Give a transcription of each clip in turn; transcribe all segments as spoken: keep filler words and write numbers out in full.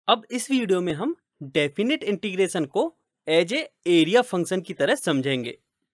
अब इस वीडियो में हम डेफिनेट इंटीग्रेशन को एज ए एरिया फंक्शन की तरह समझेंगे।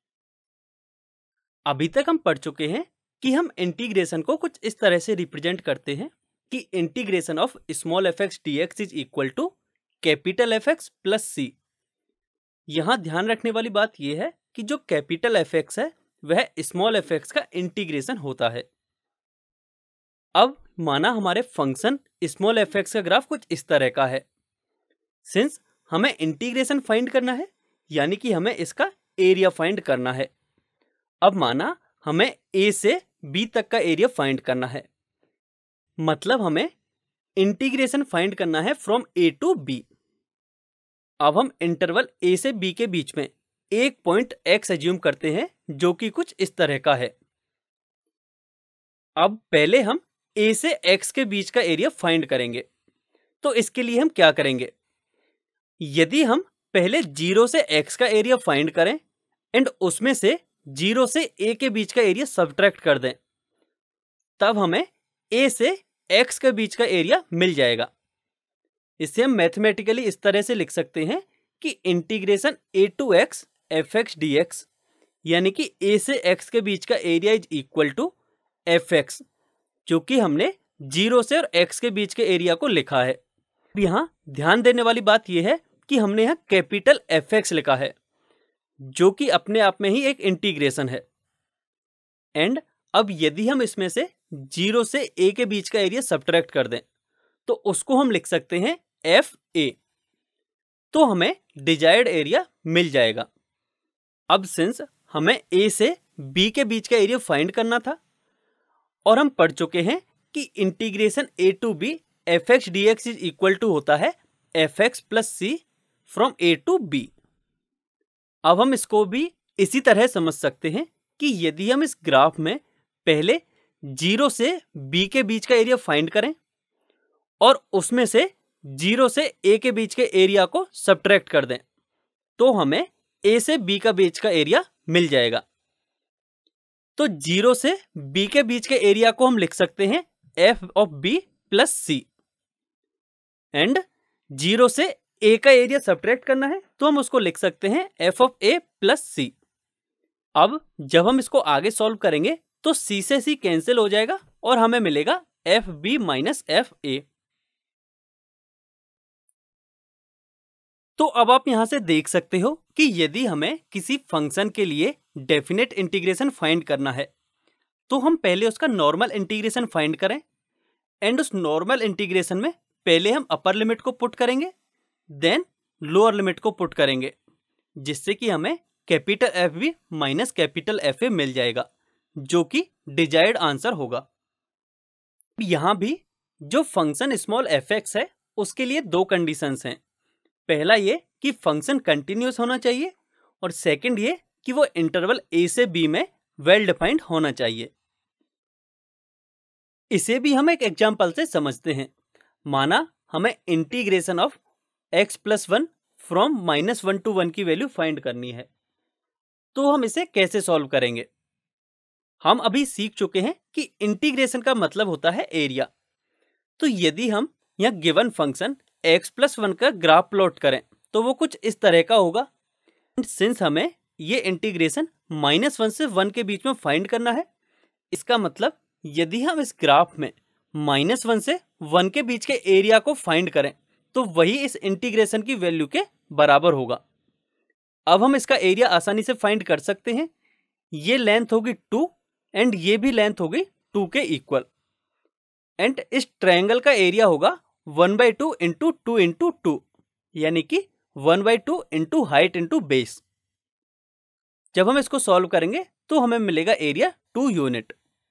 अभी तक हम पढ़ चुके हैं कि हम इंटीग्रेशन को कुछ इस तरह से रिप्रेजेंट करते हैं कि integration of small f x d x is equal to capital F x plus c. यहाँ ध्यान रखने वाली बात यह है कि जो कैपिटल एफ एक्स है वह स्मॉल एफ एक्स का इंटीग्रेशन होता है। अब माना हमारे फंक्शन स्मॉल एफ एक्स का ग्राफ कुछ इस तरह का है। सिंस हमें इंटीग्रेशन फाइंड करना है यानी कि हमें इसका एरिया फाइंड करना है। अब माना हमें ए से बी तक का एरिया फाइंड करना है, मतलब हमें इंटीग्रेशन फाइंड करना है फ्रॉम ए टू बी। अब हम इंटरवल ए से बी के बीच में एक पॉइंट एक्स एज्यूम करते हैं जो कि कुछ इस तरह का है। अब पहले हम ए से एक्स के बीच का एरिया फाइंड करेंगे। तो इसके लिए हम क्या करेंगे, यदि हम पहले जीरो से एक्स का एरिया फाइंड करें एंड उसमें से जीरो से ए के बीच का एरिया सब्ट्रैक्ट कर दें, तब हमें ए से एक्स के बीच का एरिया मिल जाएगा। इसे हम मैथमेटिकली इस तरह से लिख सकते हैं कि integration a to x f x d x यानी कि ए से एक्स के बीच का area is equal to F x, जो कि हमने जीरो से और एक्स के बीच के एरिया को लिखा है। यहाँ ध्यान देने वाली बात यह है कि हमने यहाँ कैपिटल एफ एक्स लिखा है जो कि अपने आप में ही एक इंटीग्रेशन है। एंड अब यदि हम इसमें से जीरो से ए के बीच का एरिया सब्ट्रैक्ट कर दें तो उसको हम लिख सकते हैं एफ ए, तो हमें डिजायर्ड एरिया मिल जाएगा। अब सिंस हमें ए से बी के बीच का एरिया फाइंड करना था और हम पढ़ चुके हैं कि integration a to b f x d x is equal to होता है F x plus c from a to b. अब हम इसको भी इसी तरह समझ सकते हैं कि यदि हम इस ग्राफ में पहले जीरो से बी के बीच का एरिया फाइंड करें और उसमें से जीरो से ए के बीच के एरिया को सब्ट्रैक्ट कर दें तो हमें ए से बी का बीच का एरिया मिल जाएगा। तो जीरो से बी के बीच के एरिया को हम लिख सकते हैं F of b plus c, and zero से ए का एरिया सब्ट्रैक्ट करना है तो हम उसको लिख सकते हैं F of a plus c. अब जब हम इसको आगे सॉल्व करेंगे तो सी से सी कैंसिल हो जाएगा और हमें मिलेगा F B minus F a. तो अब आप यहां से देख सकते हो कि यदि हमें किसी फंक्शन के लिए डेफिनेट इंटीग्रेशन फाइंड करना है तो हम पहले उसका नॉर्मल इंटीग्रेशन फाइंड करें एंड उस नॉर्मल इंटीग्रेशन में पहले हम अपर लिमिट को पुट करेंगे देन लोअर लिमिट को पुट करेंगे, जिससे कि हमें capital F B minus capital F a मिल जाएगा जो कि डिजायर्ड आंसर होगा। यहां भी जो फंक्शन स्मॉल एफ एक्स है उसके लिए दो कंडीशंस हैं। पहला ये कि फंक्शन कंटिन्यूअस होना चाहिए और सेकंड ये कि वो इंटरवल ए से बी में वेल डिफाइंड होना चाहिए। इसे भी हम एक एग्जांपल से समझते हैं। माना हमें integration of x plus one from minus one to one की वैल्यू फाइंड करनी है, तो हम इसे कैसे सॉल्व करेंगे। हम अभी सीख चुके हैं कि इंटीग्रेशन का मतलब होता है एरिया। तो यदि हम यहाँ given function x plus one का ग्राफ प्लॉट करें तो वो कुछ इस तरह का होगा। सिंस हमें ये इंटीग्रेशन माइनस वन से वन के बीच में फाइंड करना है, इसका मतलब यदि हम इस ग्राफ में माइनस वन से वन के बीच के एरिया को फाइंड करें तो वही इस इंटीग्रेशन की वैल्यू के बराबर होगा। अब हम इसका एरिया आसानी से फाइंड कर सकते हैं। ये लेंथ होगी टू एंड ये भी लेंथ होगी टू के इक्वल, एंड इस ट्रायंगल का एरिया होगा one by two into two into two यानी कि one by two into height into base. जब हम इसको सॉल्व करेंगे तो हमें मिलेगा एरिया टू यूनिट।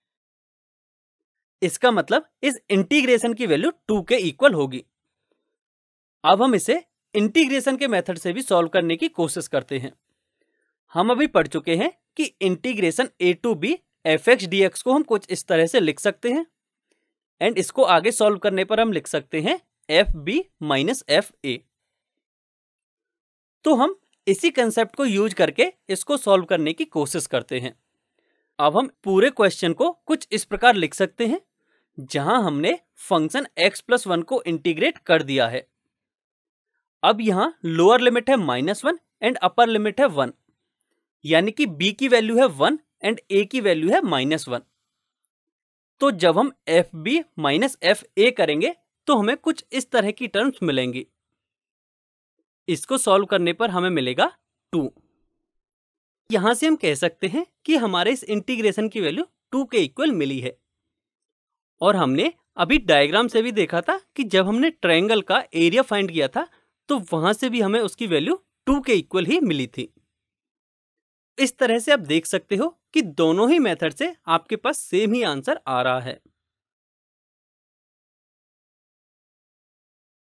इसका मतलब इस इंटीग्रेशन की वैल्यू टू के इक्वल होगी। अब हम इसे इंटीग्रेशन के मेथड से भी सॉल्व करने की कोशिश करते हैं। हम अभी पढ़ चुके हैं कि integration a to b f x d x को हम कुछ इस तरह से लिख सकते हैं एंड इसको आगे सॉल्व करने पर हम लिख सकते हैं F B minus F a. तो हम इसी कंसेप्ट को यूज करके इसको सॉल्व करने की कोशिश करते हैं। अब हम पूरे क्वेश्चन को कुछ इस प्रकार लिख सकते हैं जहां हमने फंक्शन x प्लस वन को इंटीग्रेट कर दिया है। अब यहाँ लोअर लिमिट है minus one and upper limit है वन, यानी कि b की वैल्यू है वन एंड a की वैल्यू है माइनस वन। तो जब हम F B minus F A करेंगे तो हमें कुछ इस तरह की टर्म्स मिलेंगी। इसको सॉल्व करने पर हमें मिलेगा टू। यहां से हम कह सकते हैं कि हमारे इस इंटीग्रेशन की वैल्यू टू के इक्वल मिली है। और हमने अभी डायग्राम से भी देखा था कि जब हमने ट्रायंगल का एरिया फाइंड किया था तो वहां से भी हमें उसकी वैल्यू टू के इक्वल ही मिली थी। इस तरह से आप देख सकते हो कि दोनों ही मेथड से आपके पास सेम ही आंसर आ रहा है।